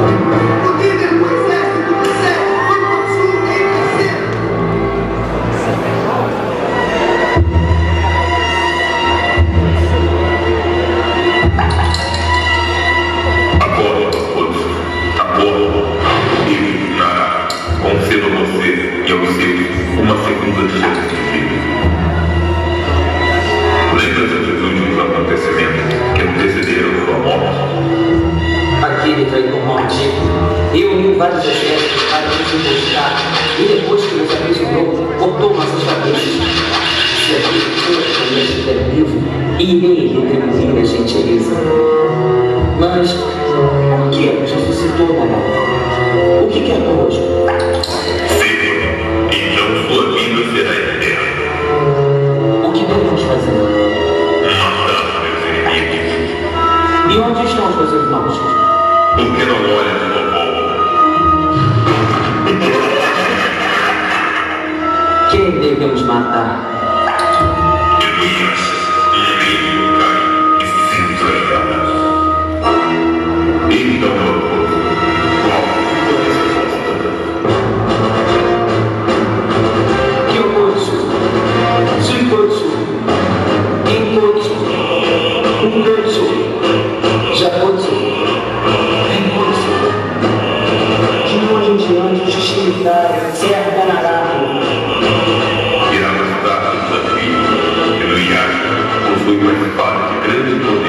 Concedo a você e aos seus uma segunda chance de vida. Lembra-se dos últimos acontecimentos que antecederam sua morte? Aquele traidor maldito reuniu vários exércitos para nos emboscar e depois que nos aprisionou, cortou nossas cabeças. Se aquele corpo ainda estiver vivo, irei retribuir a gentileza. Mas por que ressuscitou, mamãe? O que quer conosco? Então sua vida será eterna. O que devemos fazer? Matar meus inimigos. E onde estão os meus irmãos? Por que não olha de sua volta? Quem devemos matar? Elias, inimigo cai e se trairá. Então, irá ajudar o desafio que no Iás possui uma espada de grande poder.